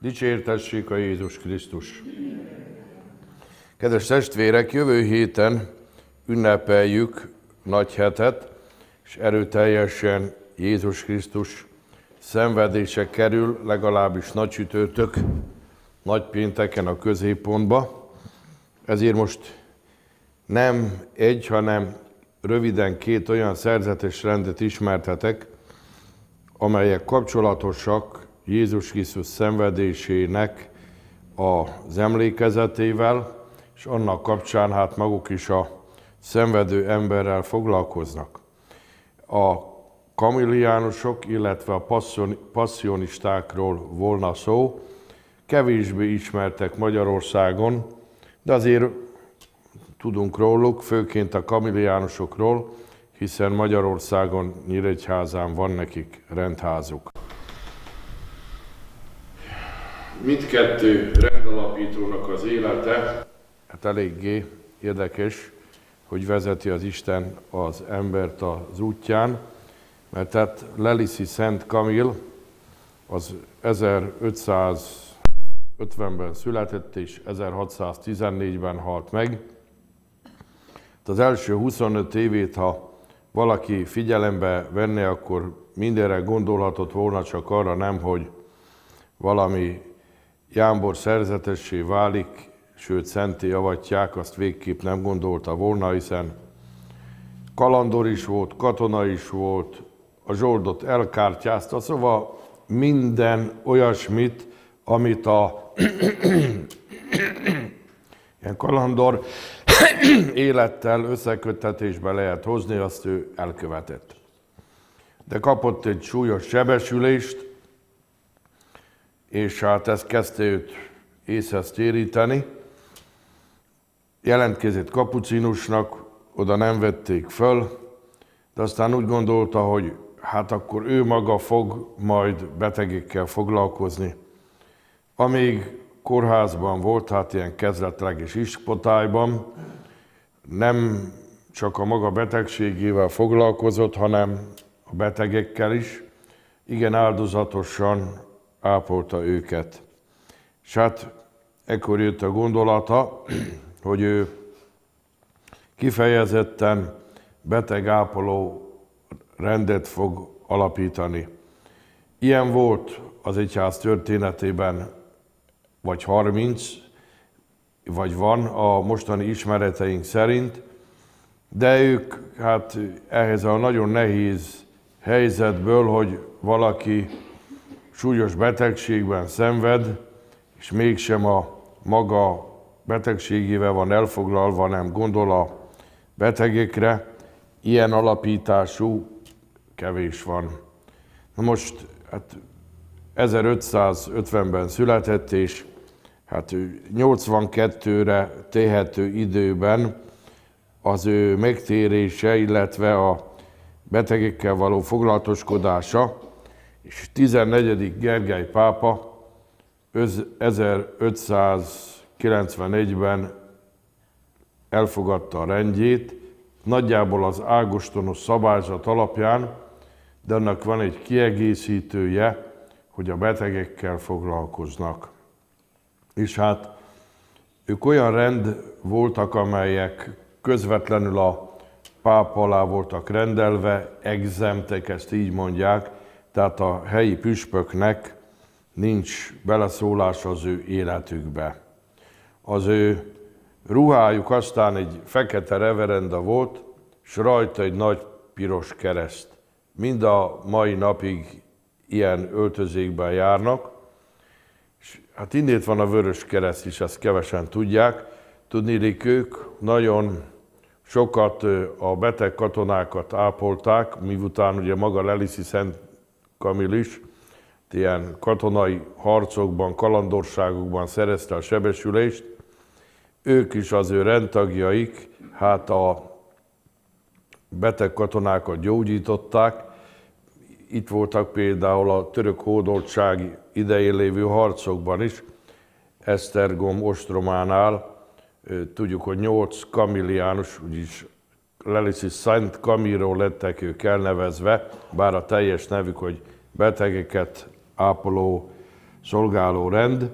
Dicsértessék a Jézus Krisztus! Kedves testvérek, jövő héten ünnepeljük Nagyhetet, és erőteljesen Jézus Krisztus szenvedése kerül, legalábbis nagycsütörtök, nagypénteken a középpontba. Ezért most nem egy, hanem röviden két olyan szerzetes rendet ismertetek, amelyek kapcsolatosak Jézus Krisztus szenvedésének az emlékezetével, és annak kapcsán hát maguk is a szenvedő emberrel foglalkoznak. A kamilliánusok, illetve a passzionistákról volna szó, kevésbé ismertek Magyarországon, de azért tudunk róluk, főként a kamilliánusokról, hiszen Magyarországon, Nyíregyházán van nekik rendházuk. Mindkettő rendalapítónak az élete, hát eléggé érdekes, hogy vezeti az Isten az embert az útján, mert tehát Lelisi Szent Kamil az 1550-ben született és 1614-ben halt meg. Az első 25 évét, ha valaki figyelembe venné, akkor mindenre gondolhatott volna, csak arra nem, hogy valami jámbor szerzetessé válik, sőt szentté avatják, azt végképp nem gondolta volna, hiszen kalandor is volt, katona is volt, a zsoldot elkártyázta, szóval minden olyasmit, amit a ilyen kalandor élettel összeköttetésbe lehet hozni, azt ő elkövetett. De kapott egy súlyos sebesülést, és hát ez kezdte őt észhez téríteni. Jelentkezett kapucinusnak, oda nem vették föl, de aztán úgy gondolta, hogy hát akkor ő maga fog majd betegekkel foglalkozni. Amíg kórházban volt, hát ilyen kezdetleges ispotályban, nem csak a maga betegségével foglalkozott, hanem a betegekkel is. Igen áldozatosan ápolta őket. És hát ekkor jött a gondolata, hogy ő kifejezetten betegápoló rendet fog alapítani. Ilyen volt az egyház történetében vagy 30, vagy van a mostani ismereteink szerint, de ők hát ehhez a nagyon nehéz helyzetből, hogy valaki súlyos betegségben szenved, és mégsem a maga betegségével van elfoglalva, nem gondol a betegekre, ilyen alapítású kevés van. Na most, hát 1550-ben született, és hát 82-re tehető időben az ő megtérése, illetve a betegekkel való foglalatoskodása, és 14. Gergely pápa 1591-ben elfogadta a rendjét, nagyjából az ágostonos szabályzat alapján, de annak van egy kiegészítője, hogy a betegekkel foglalkoznak. És hát ők olyan rend voltak, amelyek közvetlenül a pápa alá voltak rendelve, exemptek, ezt így mondják, tehát a helyi püspöknek nincs beleszólás az ő életükbe. Az ő ruhájuk aztán egy fekete reverenda volt, és rajta egy nagy piros kereszt. Mind a mai napig ilyen öltözékben járnak, és hát innét van a vörös kereszt is, ezt kevesen tudják. Tudniillik, ők nagyon sokat a beteg katonákat ápolták, miután ugye maga Lelisi Szent Kamil is ilyen katonai harcokban, kalandorságokban szerezte a sebesülést. Ők is az ő rendtagjaik, hát a beteg katonákat gyógyították. Itt voltak például a török hódoltság idején lévő harcokban is, Esztergom ostrománál. Tudjuk, hogy 8 kamilliánus, úgyis Lelisi Szent Kamilról lettek ők elnevezve, bár a teljes nevük, hogy betegeket ápoló szolgáló rend,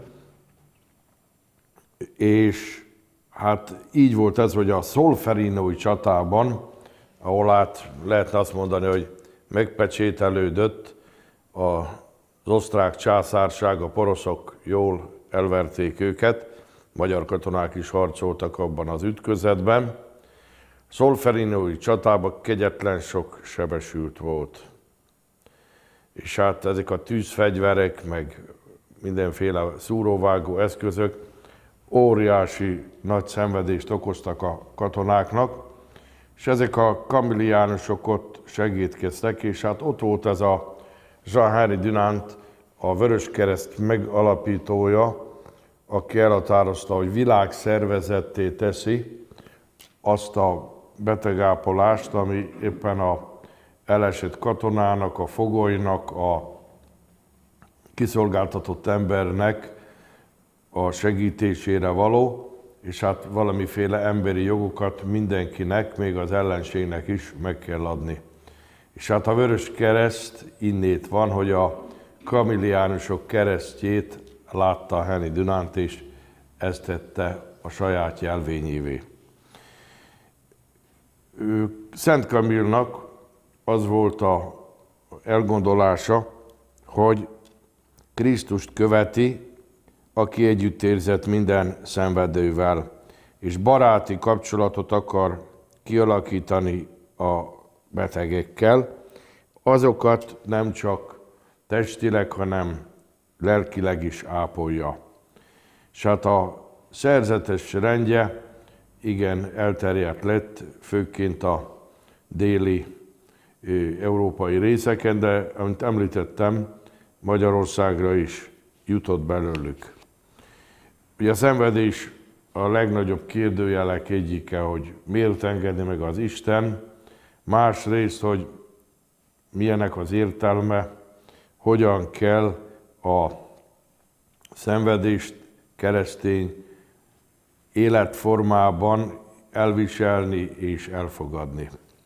és hát így volt ez, hogy a szolferinói csatában, ahol hát lehetne azt mondani, hogy megpecsételődött az osztrák császárság, a poroszok jól elverték őket, magyar katonák is harcoltak abban az ütközetben. Szolferinói csatában kegyetlen sok sebesült volt. És hát ezek a tűzfegyverek, meg mindenféle szúróvágó eszközök óriási nagy szenvedést okoztak a katonáknak, és ezek a kamiliánusok ott segítkeztek, és hát ott volt ez a Jean-Henri Dunant, a Vöröskereszt megalapítója, aki elhatározta, hogy világszervezetté teszi azt a betegápolást, ami éppen a elesett katonának, a fogolynak, a kiszolgáltatott embernek a segítésére való, és hát valamiféle emberi jogokat mindenkinek, még az ellenségnek is meg kell adni. És hát a Vöröskereszt innét van, hogy a kamiliánusok keresztjét látta Henri Dunant, és ezt tette a saját jelvényévé. Szent Kamilnak az volt az elgondolása, hogy Krisztust követi, aki együtt érzett minden szenvedővel, és baráti kapcsolatot akar kialakítani a betegekkel, azokat nem csak testileg, hanem lelkileg is ápolja. És hát a szerzetes rendje igen elterjedt lett, főként a déli európai részeken, de amit említettem, Magyarországra is jutott belőlük. Ugye a szenvedés a legnagyobb kérdőjelek egyike, hogy miért engedi meg az Isten, másrészt, hogy milyenek az értelme, hogyan kell a szenvedést keresztény életformában elviselni és elfogadni.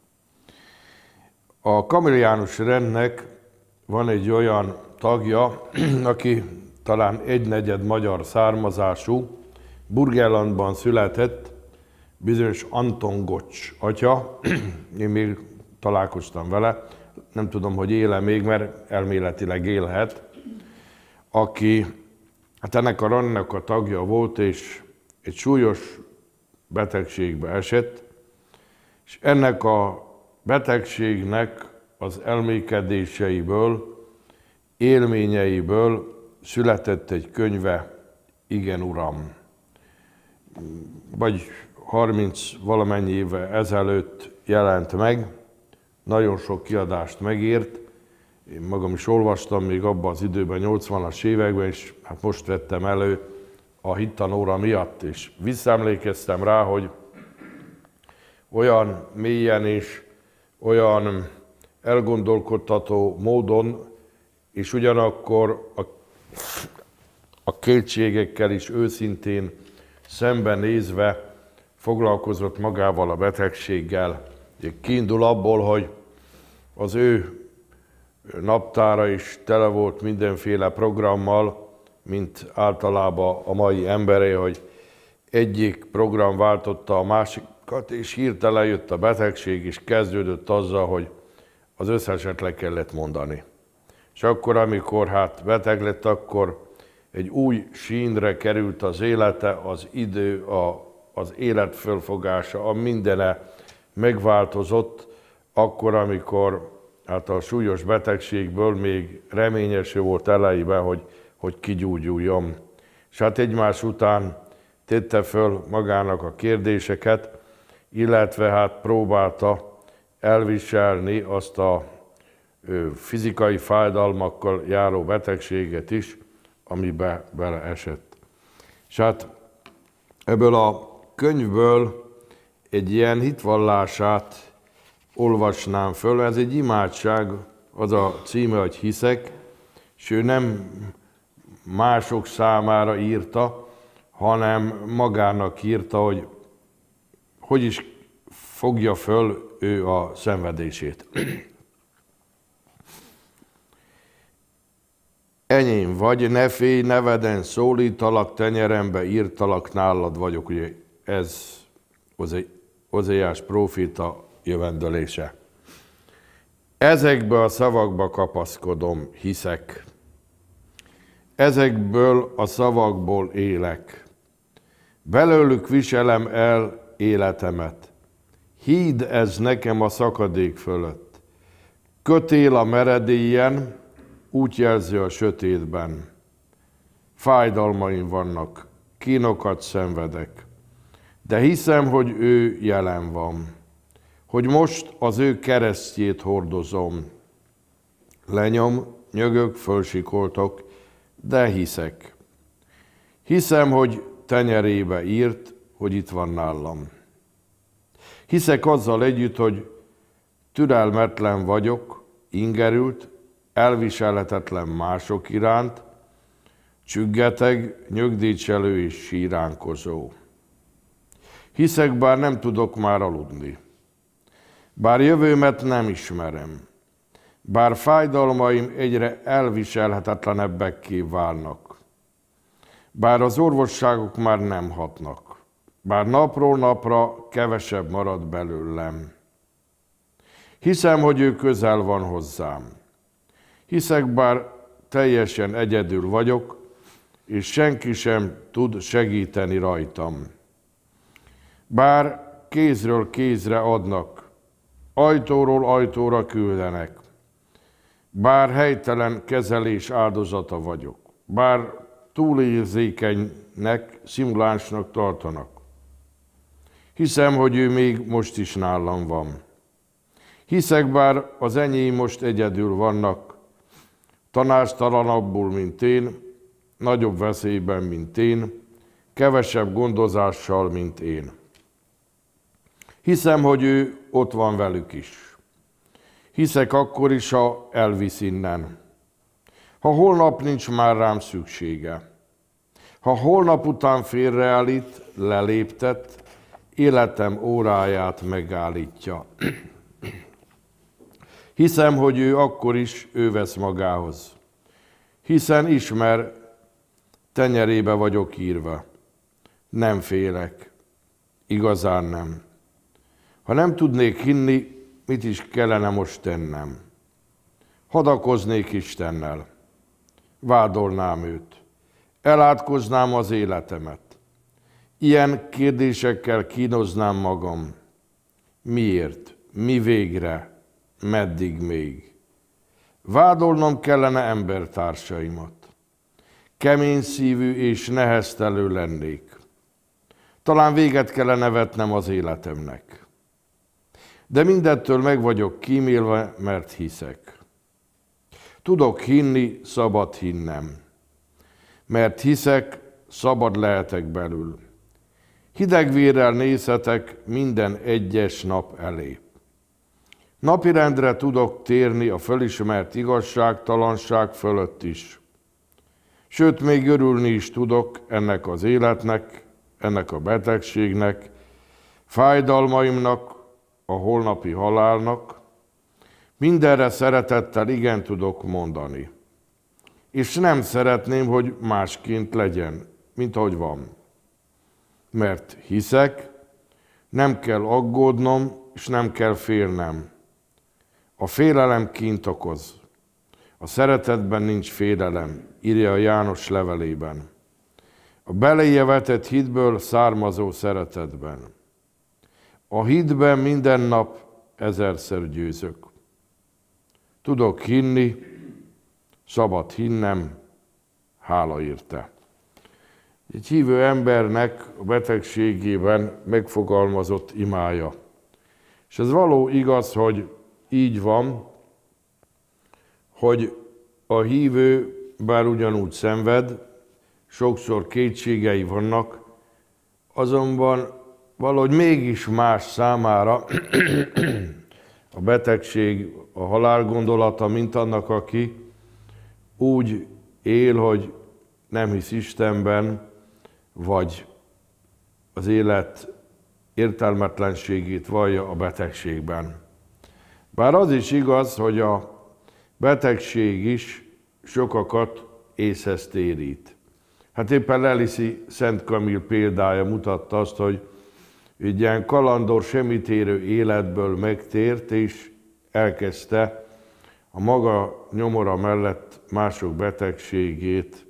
A kamiliánus rendnek van egy olyan tagja, aki talán egynegyed magyar származású, Burgenlandban született, bizonyos Anton Gocs atya, én még találkoztam vele, nem tudom, hogy él-e még, mert elméletileg élhet, aki hát ennek a rendnek a tagja volt, és egy súlyos betegségbe esett, és ennek a betegségnek az elmékedéseiből, élményeiből született egy könyve, Igen, Uram. Vagy 30 valamennyi éve ezelőtt jelent meg, nagyon sok kiadást megírt. Én magam is olvastam még abban az időben, 80-as években, és hát most vettem elő a hittanóra miatt, és visszaemlékeztem rá, hogy olyan mélyen és olyan elgondolkodtató módon, és ugyanakkor a kétségekkel is őszintén szembenézve foglalkozott magával a betegséggel. Kiindul abból, hogy az ő naptára is tele volt mindenféle programmal, mint általában a mai emberé, hogy egyik program váltotta a másikat, és hirtelen jött a betegség, és kezdődött azzal, hogy az összeset le kellett mondani. És akkor, amikor hát beteg lett, akkor egy új sínre került az élete, az idő, az élet fölfogása, a mindene megváltozott, akkor, amikor hát a súlyos betegségből még reményeső volt elejében, hogy kigyógyuljon. És hát egymás után tette föl magának a kérdéseket, illetve hát próbálta elviselni azt a fizikai fájdalmakkal járó betegséget is, amibe beleesett. És hát ebből a könyvből egy ilyen hitvallását olvasnám föl. Ez egy imádság, az a címe, hogy Hiszek, és ő nem mások számára írta, hanem magának írta, hogy is fogja föl ő a szenvedését. enyém vagy, ne félj, neveden szólítalak, tenyerembe írtalak, nálad vagyok. Ugye ez Ozeás próféta jövendölése. Ezekbe a szavakba kapaszkodom, hiszek. Ezekből a szavakból élek. Belőlük viselem el életemet. Híd ez nekem a szakadék fölött. Kötél a meredélyen, útjelző a sötétben. Fájdalmaim vannak, kínokat szenvedek. De hiszem, hogy ő jelen van, hogy most az ő keresztjét hordozom. Lenyom, nyögök, fölsikoltok, de hiszek. Hiszem, hogy tenyerébe írt, hogy itt van nálam. Hiszek azzal együtt, hogy türelmetlen vagyok, ingerült, elviselhetetlen mások iránt, csüggeteg, nyögdécselő és síránkozó. Hiszek, bár nem tudok már aludni, bár jövőmet nem ismerem, bár fájdalmaim egyre elviselhetetlenebbekké válnak, bár az orvosságok már nem hatnak, bár napról napra kevesebb marad belőlem. Hiszem, hogy ő közel van hozzám. Hiszek, bár teljesen egyedül vagyok, és senki sem tud segíteni rajtam. Bár kézről kézre adnak, ajtóról ajtóra küldenek, bár helytelen kezelés áldozata vagyok, bár túlérzékenynek, szimulánsnak tartanak. Hiszem, hogy ő még most is nálam van. Hiszek, bár az enyém most egyedül vannak, tanácstalanabbul, mint én, nagyobb veszélyben, mint én, kevesebb gondozással, mint én. Hiszem, hogy ő ott van velük is. Hiszek akkor is, ha elvisz innen. Ha holnap nincs már rám szüksége. Ha holnap után félreállít, leléptet, életem óráját megállítja. Hiszem, hogy ő akkor is ő vesz magához. Hiszen ismer, tenyerébe vagyok írva. Nem félek. Igazán nem. Ha nem tudnék hinni, mit is kellene most tennem? Hadakoznék Istennel. Vádolnám őt. Elátkoznám az életemet. Ilyen kérdésekkel kínoznám magam. Miért? Mi végre? Meddig még? Vádolnom kellene embertársaimat. Kemény szívű és neheztelő lennék. Talán véget kellene vetnem az életemnek. De mindettől meg vagyok kímélve, mert hiszek. Tudok hinni, szabad hinnem. Mert hiszek, szabad lehetek belül. Hidegvérrel nézhetek minden egyes nap elé. Napirendre tudok térni a fölismert igazságtalanság fölött is. Sőt, még örülni is tudok ennek az életnek, ennek a betegségnek, fájdalmaimnak, a holnapi halálnak. Mindenre szeretettel igen tudok mondani. És nem szeretném, hogy másként legyen, mint ahogy van. Mert hiszek, nem kell aggódnom, és nem kell félnem. A félelem kint okoz. A szeretetben nincs félelem, írja a János levelében. A beléje vetett hitből származó szeretetben. A hitben minden nap ezerszer győzök. Tudok hinni, szabad hinnem, hála érte. Egy hívő embernek a betegségében megfogalmazott imája. És ez való igaz, hogy így van, hogy a hívő bár ugyanúgy szenved, sokszor kétségei vannak, azonban valahogy mégis más számára a betegség, a halál gondolata, mint annak, aki úgy él, hogy nem hisz Istenben, vagy az élet értelmetlenségét vallja a betegségben. Bár az is igaz, hogy a betegség is sokakat észhez térít. Hát éppen Lelisi Szent Kamil példája mutatta azt, hogy egy ilyen kalandor, semmit-érő életből megtért, és elkezdte a maga nyomora mellett mások betegségét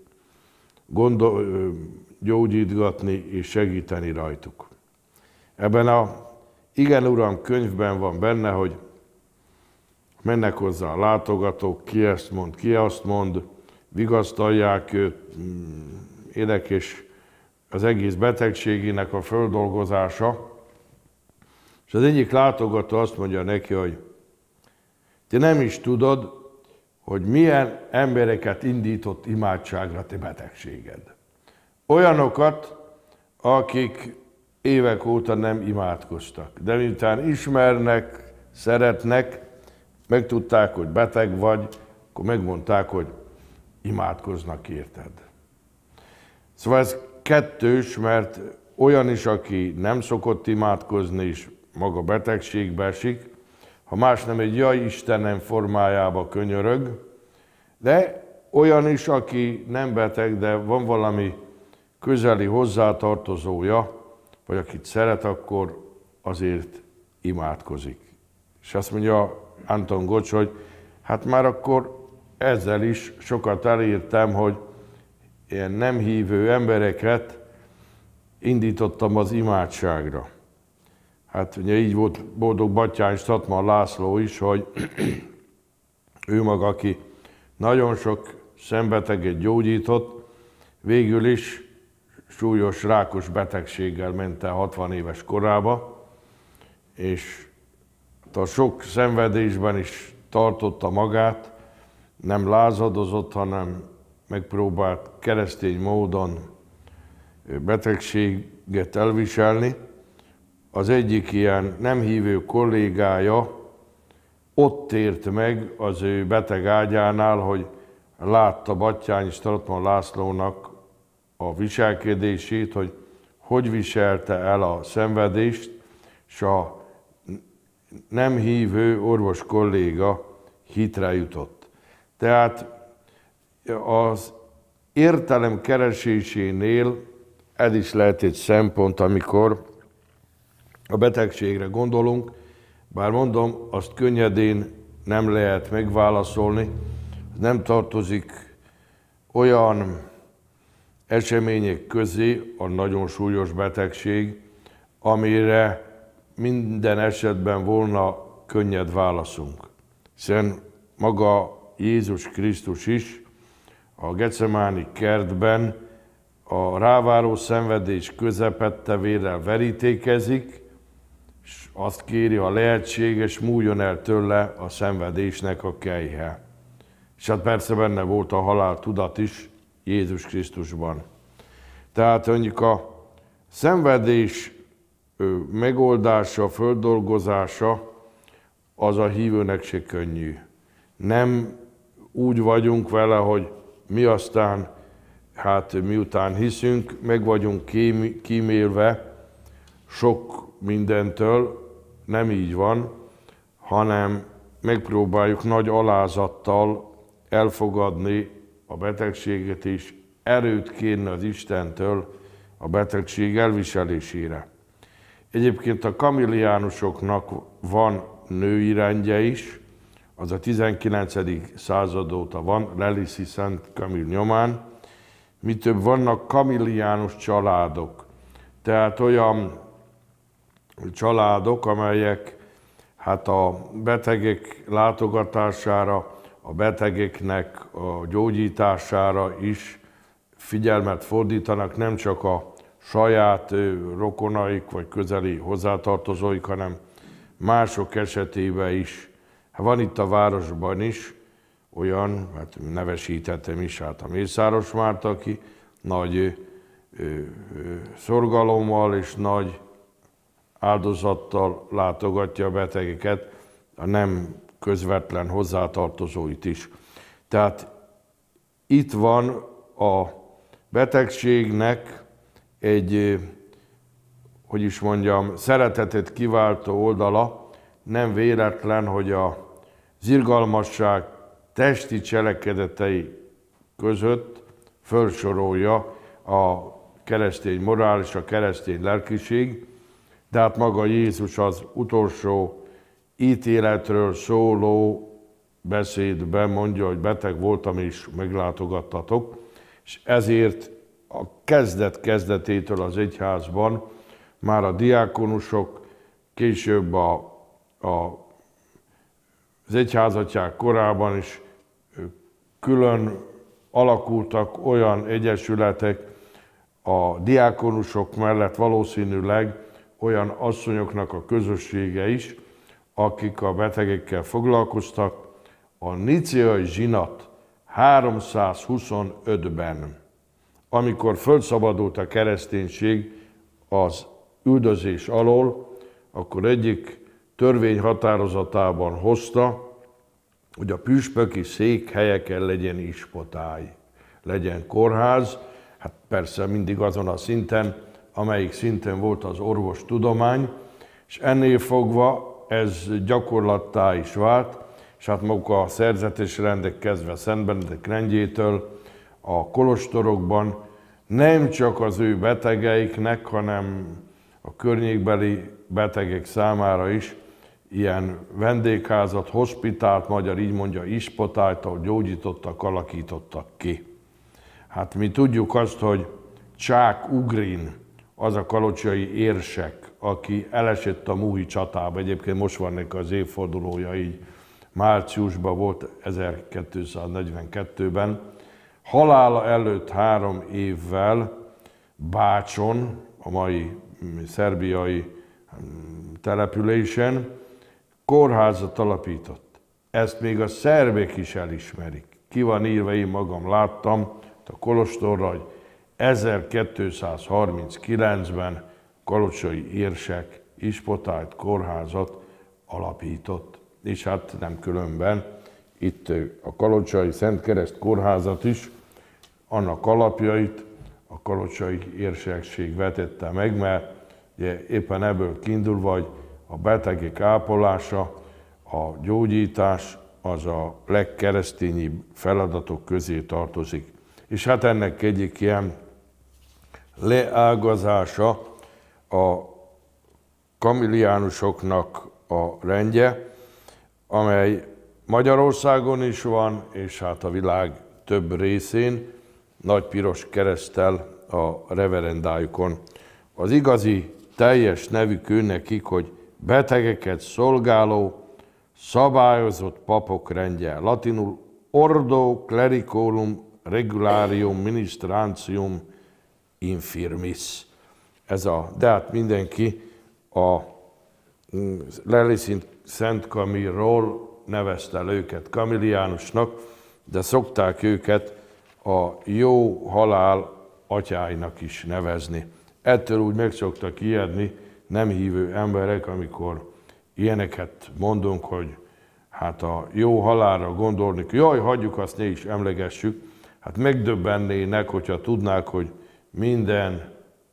gyógyítgatni és segíteni rajtuk. Ebben a Igen Uram könyvben van benne, hogy mennek hozzá a látogatók, ki ezt mond, ki azt mond, vigasztalják őt, érdekes az egész betegségének a földolgozása. És az egyik látogató azt mondja neki, hogy te nem is tudod, hogy milyen embereket indított imádságra te betegséged. Olyanokat, akik évek óta nem imádkoztak, de miután ismernek, szeretnek, megtudták, hogy beteg vagy, akkor megmondták, hogy imádkoznak érted. Szóval ez kettős, mert olyan is, aki nem szokott imádkozni, és maga betegségbe esik, ha más nem egy jaj Istenem formájába könyörög, de olyan is, aki nem beteg, de van valami közeli hozzátartozója, vagy akit szeret, akkor azért imádkozik. És azt mondja Anton Gocs, hogy hát már akkor ezzel is sokat elértem, hogy ilyen nem hívő embereket indítottam az imádságra. Hát ugye így volt Boldog Batthyány Statman László is, hogy ő maga, aki nagyon sok szembeteget gyógyított, végül is súlyos rákos betegséggel ment el 60 éves korába, és a sok szenvedésben is tartotta magát, nem lázadozott, hanem megpróbált keresztény módon betegséget elviselni. Az egyik ilyen nem hívő kollégája ott tért meg az ő beteg ágyánál, hogy látta Batthyány Statman Lászlónak a viselkedését, hogy viselte el a szenvedést, és a nem hívő orvos kolléga hitre jutott. Tehát az értelem keresésénél ez is lehet egy szempont, amikor a betegségre gondolunk, bár mondom, azt könnyedén nem lehet megválaszolni, nem tartozik olyan események közé a nagyon súlyos betegség, amire minden esetben volna könnyed válaszunk. Hiszen maga Jézus Krisztus is a Getsemáni kertben a ráváró szenvedés közepette vérrel verítékezik, és azt kéri, ha lehetséges, múljon el tőle a szenvedésnek a kelyhe. És hát persze benne volt a halál tudat is Jézus Krisztusban. Tehát mondjuk a szenvedés megoldása, földolgozása az a hívőnek se könnyű. Nem úgy vagyunk vele, hogy mi aztán, hát miután hiszünk, meg vagyunk kímélve sok mindentől, nem így van, hanem megpróbáljuk nagy alázattal elfogadni a betegséget, és erőt kérni az Istentől a betegség elviselésére. Egyébként a kamiliánusoknak van női rendje is, az a 19. század óta van, Lelisi Szent Kamil nyomán. Mi több, vannak kamiliánus családok, tehát olyan családok, amelyek hát a betegek látogatására, a betegeknek a gyógyítására is figyelmet fordítanak, nem csak a saját rokonaik vagy közeli hozzátartozóik, hanem mások esetében is. Van itt a városban is olyan, hát nevesítettem is, hát a Mészáros Márta, aki nagy szorgalommal és nagy áldozattal látogatja a betegeket, a nem közvetlen hozzátartozóit is. Tehát itt van a betegségnek egy, hogy is mondjam, szeretetet kiváltó oldala. Nem véletlen, hogy az irgalmasság testi cselekedetei között felsorolja a keresztény morál és a keresztény lelkiség, de hát maga Jézus az utolsó ítéletről szóló beszédben mondja, hogy beteg voltam és meglátogattatok, és ezért a kezdet-kezdetétől az egyházban már a diákonusok, később az egyházatják korában is külön alakultak olyan egyesületek a diákonusok mellett, valószínűleg olyan asszonyoknak a közössége is, akik a betegekkel foglalkoztak. A nicéai zsinat 325-ben, amikor fölszabadult a kereszténység az üldözés alól, akkor egyik törvényhatározatában hozta, hogy a püspöki székhelyeken legyen ispotály, legyen kórház, hát persze mindig azon a szinten, amelyik szinten volt az orvostudomány, és ennél fogva ez gyakorlattá is vált, és hát maguk a szerzetes rendek kezdve Szent Benedek rendjétől a kolostorokban nem csak az ő betegeiknek, hanem a környékbeli betegek számára is ilyen vendégházat, hospitált, magyar így mondja, ispotályt, ahol gyógyítottak, alakítottak ki. Hát mi tudjuk azt, hogy Csák Ugrin, az a kalocsai érsek, aki elesett a Múhi csatába, egyébként most van neki az évfordulója, így márciusban volt 1242-ben, halála előtt 3 évvel Bácson, a mai szerbiai településen kórházat alapított. Ezt még a szerbek is elismerik. Ki van írva, én magam láttam a kolostorra, hogy 1239-ben kalocsai érsek ispotályt, kórházat alapított. És hát nem különben, itt a kalocsai Szent Kereszt kórházat is, annak alapjait a kalocsai érsekség vetette meg, mert ugye éppen ebből kiindulva, hogy a betegek ápolása, a gyógyítás az a legkeresztényibb feladatok közé tartozik. És hát ennek egyik ilyen leágazása a kamiliánusoknak a rendje, amely Magyarországon is van, és hát a világ több részén, nagy piros kereszttel a reverendájukon. Az igazi teljes nevük nekik, hogy betegeket szolgáló, szabályozott papok rendje. Latinul Ordo Clericolum Regularium Ministrantium Infirmis. De hát mindenki a Lelliszint Szent Kamilról nevezte el őket kamiliánusnak, de szokták őket a jó halál atyáinak is nevezni. Ettől úgy meg szoktak ijedni nem hívő emberek, amikor ilyeneket mondunk, hogy hát a jó halálra gondolni, jaj, hagyjuk, azt ne is emlegessük. Hát megdöbbennének, hogyha tudnák, hogy minden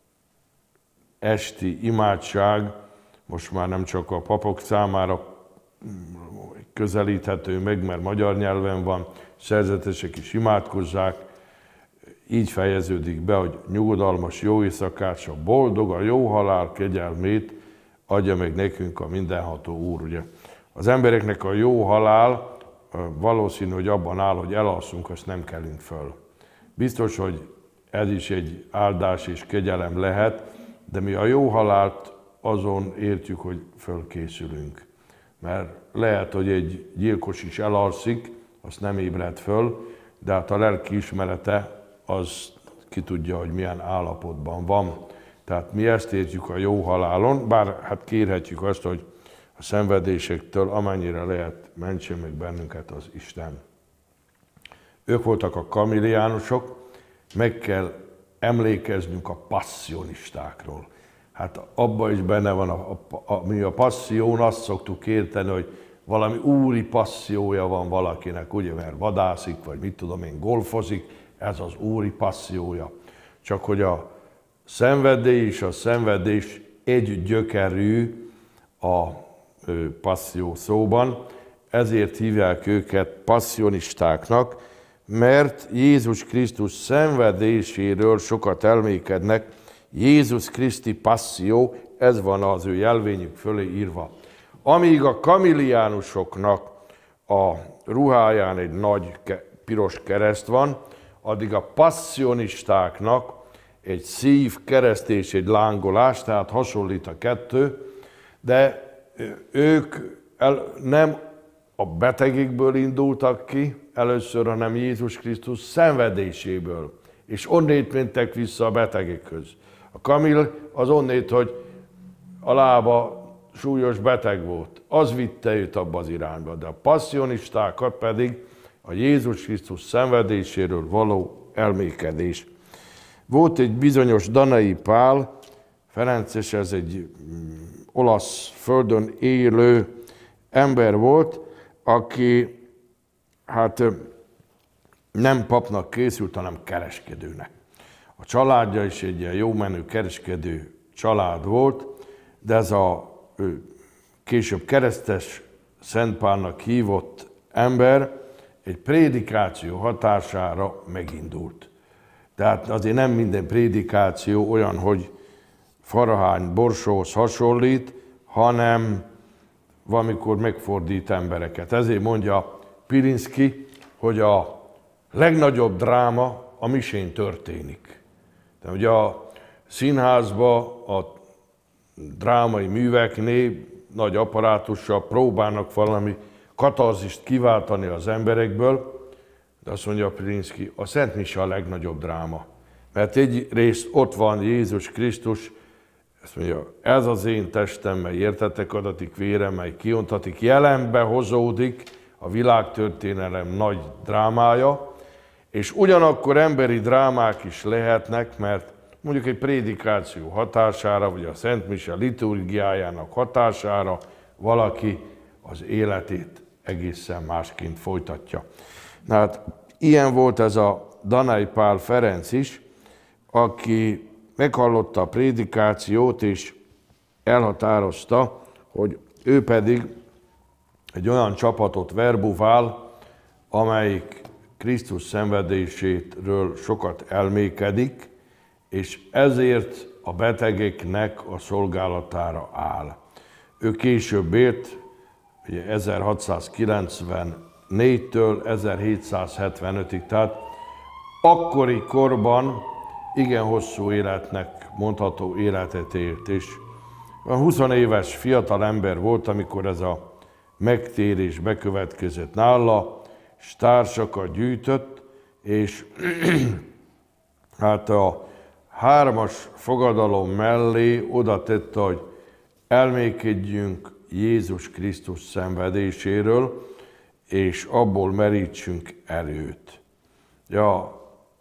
esti imádság most már nem csak a papok számára közelíthető meg, mert magyar nyelven van, szerzetesek is imádkozzák, így fejeződik be, hogy nyugodalmas jó éjszakát, s a boldog, a jó halál kegyelmét adja meg nekünk a mindenható Úr. Ugye? Az embereknek a jó halál valószínű, hogy abban áll, hogy elalszunk, azt nem kelünk föl. Biztos, hogy ez is egy áldás és kegyelem lehet, de mi a jó halált azon értjük, hogy fölkészülünk. Mert lehet, hogy egy gyilkos is elalszik, azt nem ébred föl, de hát a lelki ismerete az ki tudja, hogy milyen állapotban van. Tehát mi ezt értjük a jó halálon, bár hát kérhetjük azt, hogy a szenvedésektől amennyire lehet mentsen meg bennünket az Isten. Ők voltak a kamiliánusok, meg kell emlékeznünk a passziónistákról. Hát abban is benne van, mi a passzión, azt szoktuk érteni, hogy valami úri passziója van valakinek, ugye, mert vadászik, vagy mit tudom én, golfozik, ez az úri passziója. Csak hogy a szenvedély és a szenvedés egy gyökerű a passzió szóban, ezért hívják őket passziónistáknak, mert Jézus Krisztus szenvedéséről sokat elmékednek. Jézus Kriszti passzió, ez van az ő jelvényük fölé írva. Amíg a kamiliánusoknak a ruháján egy nagy piros kereszt van, addig a passzionistáknak egy szív, kereszt és egy lángolás, tehát hasonlít a kettő, de ők nem a betegekből indultak ki először, hanem Jézus Krisztus szenvedéséből, és onnét mentek vissza a betegekhez. A kamil az onnét, hogy a lába súlyos beteg volt, az vitte őt abba az irányba, de a passzionistákat pedig a Jézus Krisztus szenvedéséről való elmékedés. Volt egy bizonyos Danai Pál, Ferences, ez egy olasz földön élő ember volt, aki hát nem papnak készült, hanem kereskedőnek. A családja is egy ilyen jómenő kereskedő család volt, de ez a később keresztes Szent Pálnak hívott ember egy prédikáció hatására megindult. Tehát azért nem minden prédikáció olyan, hogy farahány borsóhoz hasonlít, hanem valamikor megfordít embereket. Ezért mondja Pilinszky, hogy a legnagyobb dráma a misén történik. De ugye a színházban, a drámai műveknél nagy apparátussal próbálnak valami katarzist kiváltani az emberekből, de azt mondja Pilinszky, a Szent Mise a legnagyobb dráma. Mert egyrészt ott van Jézus Krisztus, ezt mondja, ez az én testem, mely értetek adatik vére, mely kiontatik, jelenbe hozódik a világtörténelem nagy drámája, és ugyanakkor emberi drámák is lehetnek, mert mondjuk egy prédikáció hatására, vagy a Szent Mise liturgiájának hatására valaki az életét egészen másként folytatja. Na hát ilyen volt ez a Danai Pál Ferenc is, aki meghallotta a prédikációt, és elhatározta, hogy ő pedig egy olyan csapatot verbuvál, amelyik Krisztus szenvedéséről sokat elmékedik, és ezért a betegeknek a szolgálatára áll. Ő később élt, 1694-től 1775-ig, tehát akkori korban igen hosszú életnek mondható életet élt, és 20 éves fiatal ember volt, amikor ez a megtérés bekövetkezett nála, és társakat gyűjtött, és hát a 3-as fogadalom mellé oda tette, hogy elmékedjünk Jézus Krisztus szenvedéséről, és abból merítsünk erőt. Ja,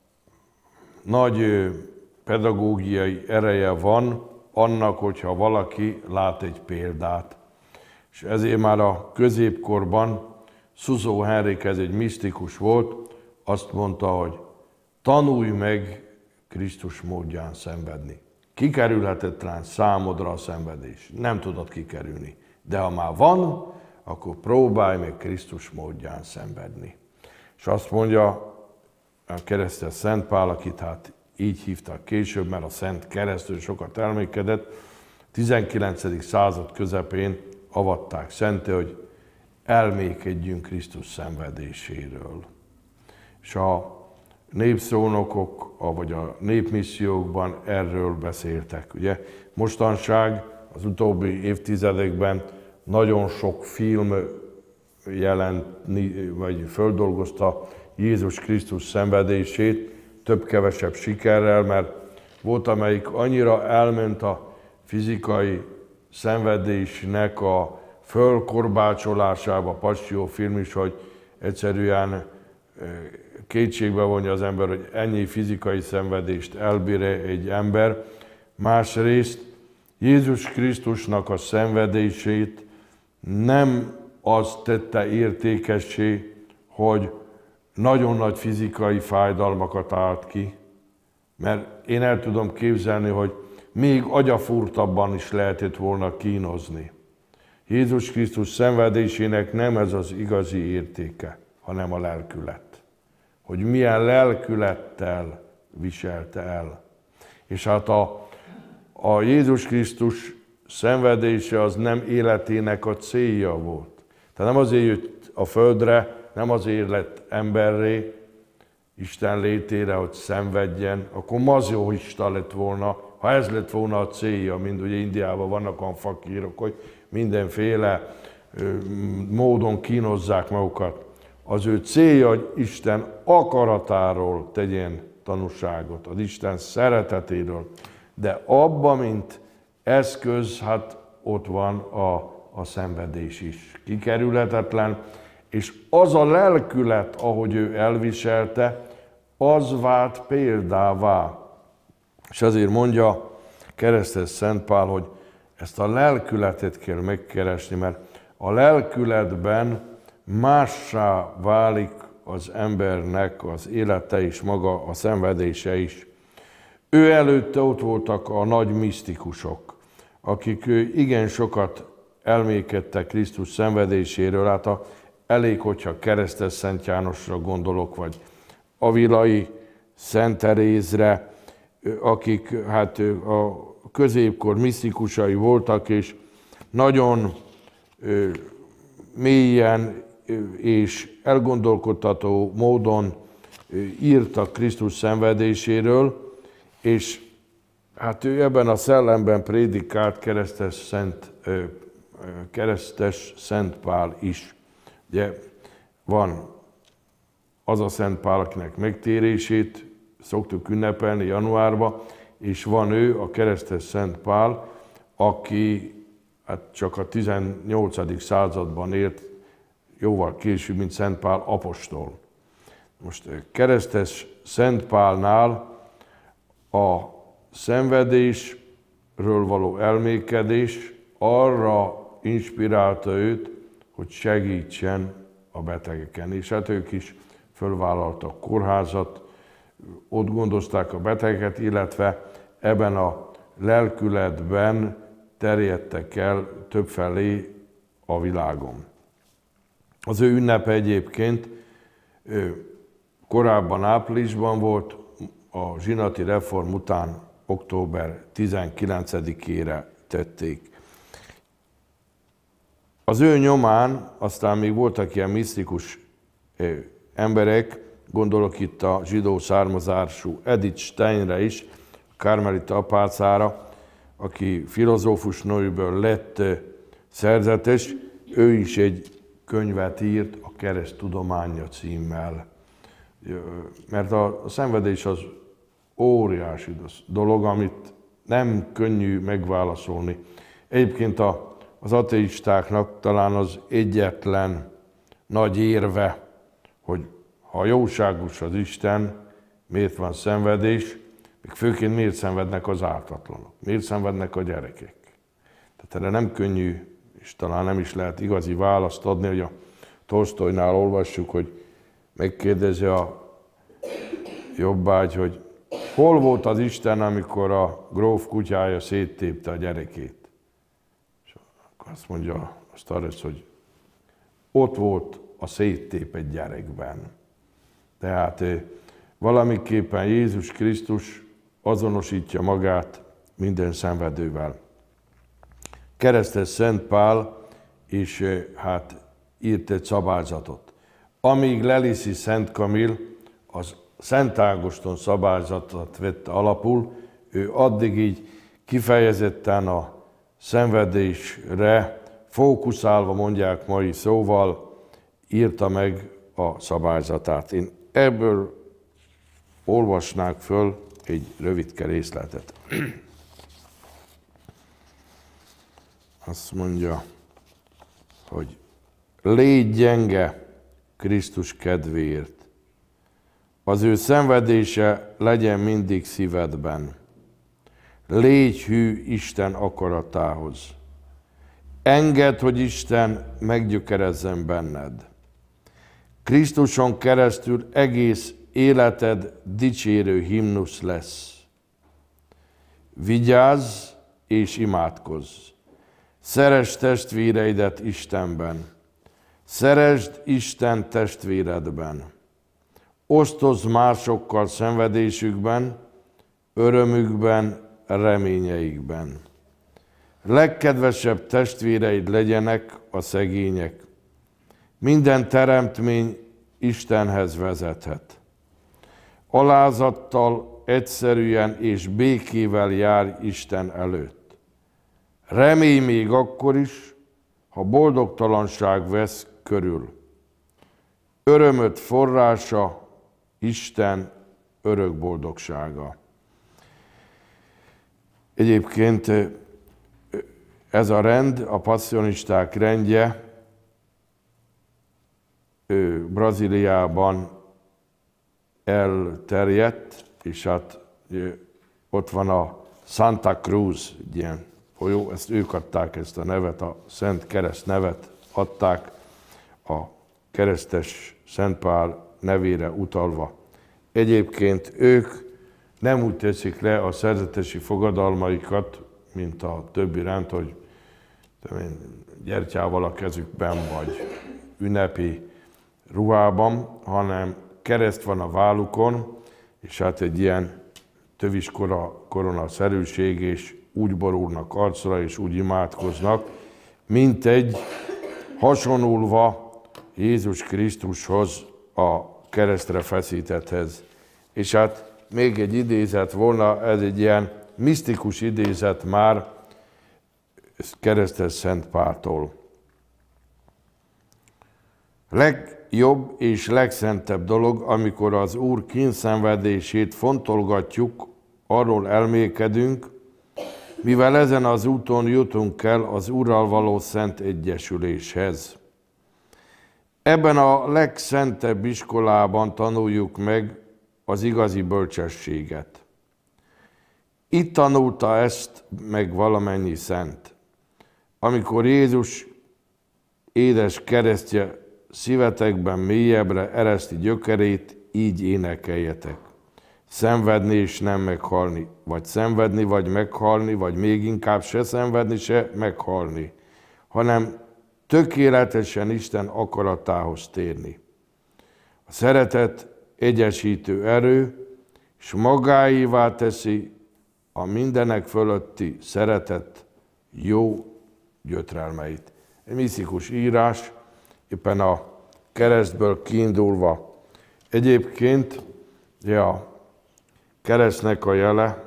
nagy pedagógiai ereje van annak, hogyha valaki lát egy példát. És ezért már a középkorban Szuzó Henrik, ez egy misztikus volt, azt mondta, hogy tanulj meg Krisztus módján szenvedni. Kikerülhetetlen számodra a szenvedés. Nem tudod kikerülni. De ha már van, akkor próbálj meg Krisztus módján szenvedni. És azt mondja a keresztes Szent Pál, akit hát így hívtak később, mert a Szent Keresztül sokat elmékedett, 19. század közepén avatták szenté, hogy elmékedjünk Krisztus szenvedéséről. És a népszónokok, vagy a népmissziókban erről beszéltek. Ugye mostanság, az utóbbi évtizedekben nagyon sok film jelent, vagy földolgozta Jézus Krisztus szenvedését, több-kevesebb sikerrel, mert volt, amelyik annyira elment a fizikai szenvedésnek a fölkorbácsolásába, Passió-film is, hogy egyszerűen kétségbe vonja az ember, hogy ennyi fizikai szenvedést elbír egy ember. Másrészt Jézus Krisztusnak a szenvedését nem az tette értékessé, hogy nagyon nagy fizikai fájdalmakat állt ki, mert én el tudom képzelni, hogy még agyafúrtabban is lehetett volna kínozni. Jézus Krisztus szenvedésének nem ez az igazi értéke, hanem a lelkület. hogy milyen lelkülettel viselte el. És hát a Jézus Krisztus szenvedése az nem életének a célja volt. Tehát nem azért jött a földre, nem azért lett emberré, Isten létére, hogy szenvedjen, akkor mazochista lett volna, ha ez lett volna a célja, mint ugye Indiában vannak olyan fakírok, hogy mindenféle módon kínozzák magukat. Az ő célja, hogy Isten akaratáról tegyen tanúságot, az Isten szeretetéről. De abban, mint eszköz, hát ott van a szenvedés is. Kikerülhetetlen, és az a lelkület, ahogy ő elviselte, az vált példává. És azért mondja keresztes Szent Pál, hogy ezt a lelkületet kell megkeresni, mert a lelkületben mássá válik az embernek az élete és maga a szenvedése is. Ő előtte ott voltak a nagy misztikusok, akik igen sokat elmékedtek Krisztus szenvedéséről. Hát elég, hogyha keresztes Szent Jánosra gondolok, vagy Avilai Szent Terézre, akik hát a középkor misztikusai voltak, és nagyon mélyen és elgondolkodtató módon írtak Krisztus szenvedéséről, és hát ő ebben a szellemben prédikált keresztes Szent Pál is. Ugye van az a Szent Pál, akinek megtérését szoktuk ünnepelni januárban, és van ő, a keresztes Szent Pál, aki hát csak a 18. században élt, jóval később, mint Szent Pál apostol. Most keresztes Szent Pálnál a szenvedésről való elmékedés arra inspirálta őt, hogy segítsen a betegeken. És hát ők is fölvállaltak kórházat, ott gondozták a betegeket, illetve ebben a lelkületben terjedtek el többfelé a világon. Az ő ünnepe egyébként korábban áprilisban volt, a zsinati reform után október 19-ére tették. Az ő nyomán aztán még voltak ilyen misztikus emberek, gondolok itt a zsidó származású Edith Steinre is, a karmelita apácára, aki filozófus nőből lett szerzetes, ő is egy könyvet írt, a Kereszttudománya címmel. Mert a szenvedés az óriási dolog, amit nem könnyű megválaszolni. Egyébként az ateistáknak talán az egyetlen nagy érve, hogy ha jóságos az Isten, miért van szenvedés, még főként miért szenvednek az ártatlanok, miért szenvednek a gyerekek. Tehát erre nem könnyű, és talán nem is lehet igazi választ adni, hogy a Tolsztojnál olvassuk, hogy megkérdezi a jobbágy, hogy hol volt az Isten, amikor a gróf kutyája széttépte a gyerekét. És akkor azt mondja a starec, hogy ott volt a széttépett gyerekben. Tehát valamiképpen Jézus Krisztus azonosítja magát minden szenvedővel. Keresztes Szent Pál is hát írt egy szabályzatot. Amíg Lelisi Szent Kamil az Szent Ágoston szabályzatot vette alapul, ő addig így kifejezetten a szenvedésre fókuszálva, mondják mai szóval, írta meg a szabályzatát. Én ebből olvasnák föl egy rövidke részletet. Azt mondja, hogy légy gyenge Krisztus kedvéért. Az ő szenvedése legyen mindig szívedben. Légy hű Isten akaratához. Engedd, hogy Isten meggyökerezzen benned. Krisztuson keresztül egész életed dicsérő himnusz lesz. Vigyázz és imádkozz. Szeresd testvéreidet Istenben. Szeresd Isten testvéredben. osztozz másokkal szenvedésükben, örömükben, reményeikben. Legkedvesebb testvéreid legyenek a szegények. Minden teremtmény Istenhez vezethet. Alázattal, egyszerűen és békével járj Isten előtt. Remélj még akkor is, ha boldogtalanság vesz körül. Örömöd forrása Isten örök boldogsága. Egyébként ez a rend, a passzionisták rendje Brazíliában elterjedt, és hát ott van a Santa Cruz, ilyen folyó, ezt ők adták ezt a nevet, a Szent Kereszt nevet adták a keresztes Szent Pál nevére utalva. Egyébként ők nem úgy teszik le a szerzetesi fogadalmaikat, mint a többi rend, hogy gyertyával a kezükben, vagy ünnepi ruhában, hanem kereszt van a vállukon, és hát egy ilyen tövis koronaszerűség, és úgy borulnak arcra, és úgy imádkoznak, mint egy hasonulva Jézus Krisztushoz, a keresztre feszítetthez. És hát még egy idézet volna, ez egy ilyen misztikus idézet már keresztes Szent Páltól. Legjobb és legszentebb dolog, amikor az Úr kínszenvedését fontolgatjuk, arról elmélkedünk, mivel ezen az úton jutunk el az Úrral való szent egyesüléshez. Ebben a legszentebb iskolában tanuljuk meg az igazi bölcsességet. Itt tanulta ezt meg valamennyi szent. Amikor Jézus édes keresztje szívetekben mélyebbre ereszti gyökerét, így énekeljetek. Szenvedni és nem meghalni, vagy szenvedni, vagy meghalni, vagy még inkább se szenvedni, se meghalni, hanem tökéletesen Isten akaratához térni. A szeretet egyesítő erő, és magáévá teszi a mindenek fölötti szeretet jó gyötrelmeit. Egy misztikus írás, éppen a keresztből kiindulva. Egyébként a keresztnek a jele,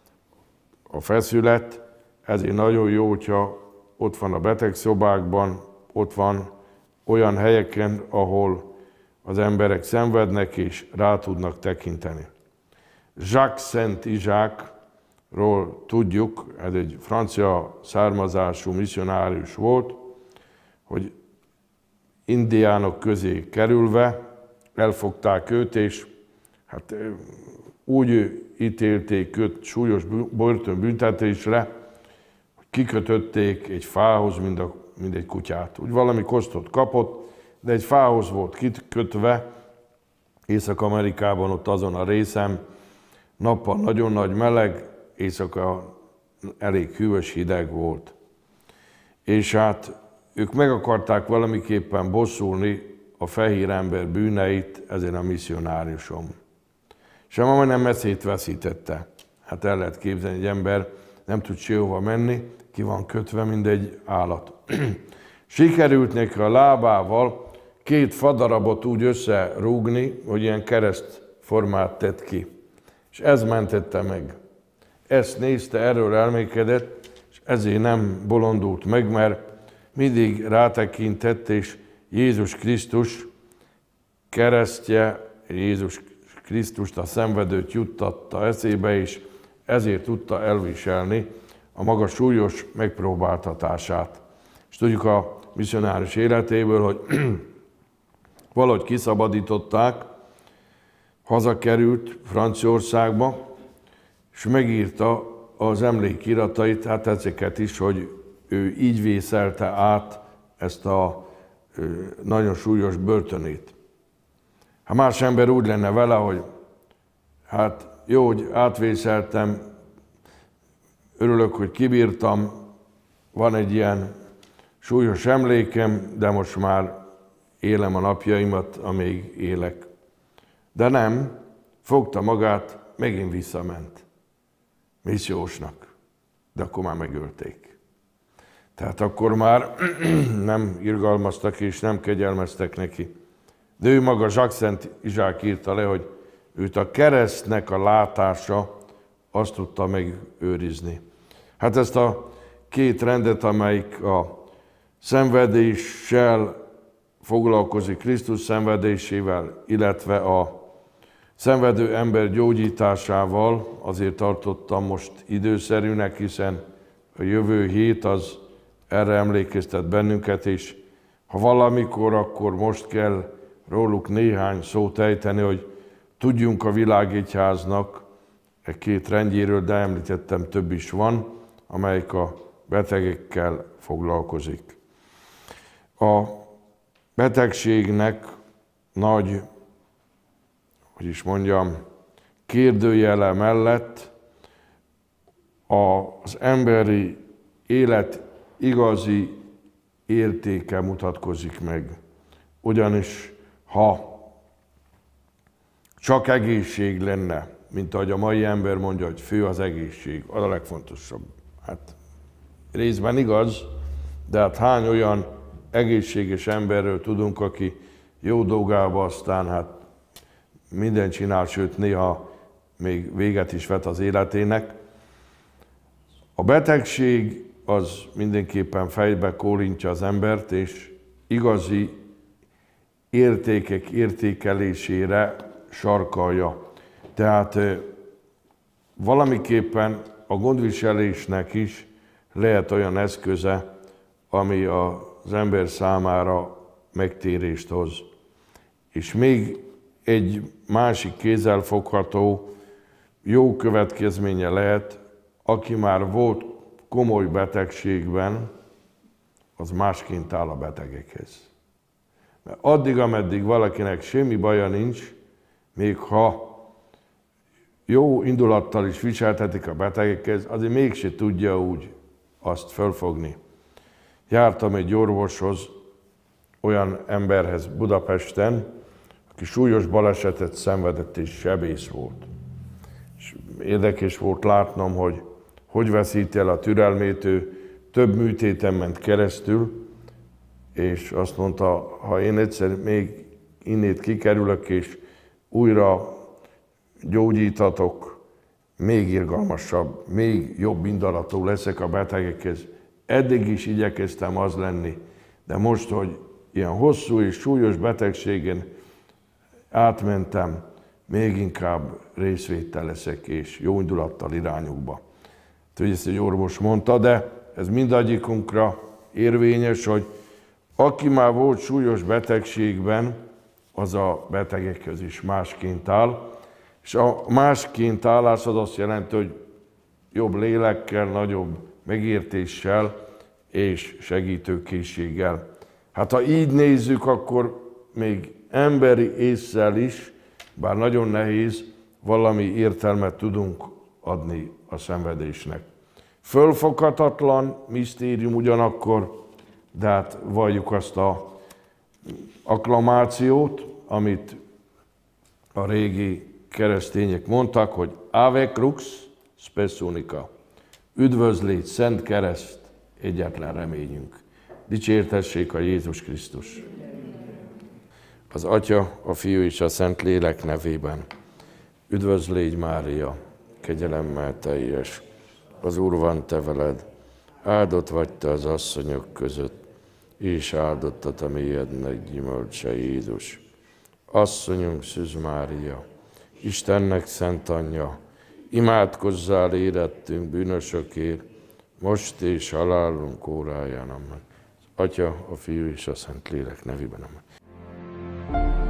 a feszület, ezért nagyon jó, hogyha ott van a betegszobákban, ott van olyan helyeken, ahol az emberek szenvednek és rá tudnak tekinteni. Jacques Szent Izsákról tudjuk, ez egy francia származású misszionárius volt, hogy indiánok közé kerülve elfogták őt, és hát úgy ítélték őt súlyos börtönbüntetésre, hogy kikötötték egy fához, mint egy kutyát. Úgy valami kosztot kapott, de egy fához volt kikötve, Észak-Amerikában, ott azon a részen, nappal nagyon nagy meleg, éjszaka elég hűvös hideg volt. És hát ők meg akarták valamiképpen bosszulni a fehér ember bűneit ezen a misszionáriuson. És majdnem eszét veszítette. Hát el lehet képzelni, egy ember nem tud sehova menni, ki van kötve, mint egy állat. Sikerült neki a lábával 2 fadarabot úgy összerúgni, hogy ilyen keresztformát tett ki. És ez mentette meg. Ezt nézte, erről elmékedett, és ezért nem bolondult meg, mert mindig rátekintett, és Jézus Krisztus keresztje, Jézus Krisztust, a szenvedőt juttatta eszébe, és ezért tudta elviselni a maga súlyos megpróbáltatását. És tudjuk a misszionárius életéből, hogy valahogy kiszabadították, hazakerült Franciaországba, és megírta az emlékiratait, hát ezeket is, hogy ő így vészelte át ezt a nagyon súlyos börtönét. Ha más ember úgy lenne vele, hogy hát jó, hogy átvészeltem, örülök, hogy kibírtam, van egy ilyen súlyos emlékem, de most már élem a napjaimat, amíg élek. De nem, fogta magát, megint visszament missziósnak, de akkor már megölték. Tehát akkor már nem irgalmaztak és nem kegyelmeztek neki. De ő maga, Jacques Szent Izsák írta le, hogy őt a keresztnek a látása azt tudta megőrizni. Hát ezt a két rendet, amelyik a szenvedéssel foglalkozik, Krisztus szenvedésével, illetve a szenvedő ember gyógyításával, azért tartottam most időszerűnek, hiszen a jövő hét az erre emlékeztet bennünket, és ha valamikor, akkor most kell róluk néhány szót ejteni, hogy tudjunk a világegyháznak e két rendjéről, de említettem, több is van, amelyik a betegekkel foglalkozik. A betegségnek nagy, hogy is mondjam, kérdőjele mellett az emberi élet igazi értéke mutatkozik meg. Ugyanis ha csak egészség lenne, mint ahogy a mai ember mondja, hogy fő az egészség, az a legfontosabb. Hát részben igaz, de hát hány olyan egészséges emberről tudunk, aki jó dolgába aztán hát mindent csinál, sőt néha még véget is vet az életének. A betegség az mindenképpen fejbe kólintja az embert, és igazi értékek értékelésére sarkalja. Tehát valamiképpen a gondviselésnek is lehet olyan eszköze, ami az ember számára megtérést hoz. És még egy másik kézzelfogható jó következménye lehet, aki már volt komoly betegségben, az másként áll a betegekhez. Mert addig, ameddig valakinek semmi baja nincs, még ha jó indulattal is viseltetik a betegekhez, azért mégse tudja úgy azt fölfogni. Jártam egy orvoshoz, olyan emberhez Budapesten, aki súlyos balesetet szenvedett és sebész volt. És érdekes volt látnom, hogy veszíti el a türelmét, ő több műtéten ment keresztül, és azt mondta, ha én egyszer még innét kikerülök, és újra gyógyítatok, még irgalmasabb, még jobb indulatú leszek a betegekhez. Eddig is igyekeztem az lenni, de most, hogy ilyen hosszú és súlyos betegségen átmentem, még inkább részvétel leszek, és jó indulattal irányukba. Úgyhogy ezt egy orvos mondta, de ez mindegyikunkra érvényes, hogy aki már volt súlyos betegségben, az a betegekhez is másként áll. És a másként állás az azt jelenti, hogy jobb lélekkel, nagyobb megértéssel és segítőkészséggel. Hát ha így nézzük, akkor még emberi ésszel is, bár nagyon nehéz, valami értelmet tudunk adni a szenvedésnek. Fölfoghatatlan misztérium ugyanakkor, de hát valljuk azt az akklamációt, amit a régi keresztények mondtak, hogy Ave Crux spes unica. Üdvözlégy, Szent Kereszt, egyetlen reményünk. Dicsértessék a Jézus Krisztus. Az Atya, a Fiú és a Szent Lélek nevében. Üdvözlégy Mária, kegyelemmel teljes, az Úr van te veled, áldott vagy te az asszonyok között, és áldott a te mélyednek gyümölcse Jézus. Asszonyunk Szűz Mária, Istennek szent anyja, imádkozzál érettünk bűnösökért, most és halálunk óráján, amen. Atya, a Fiú és a Szent Lélek nevében, amen.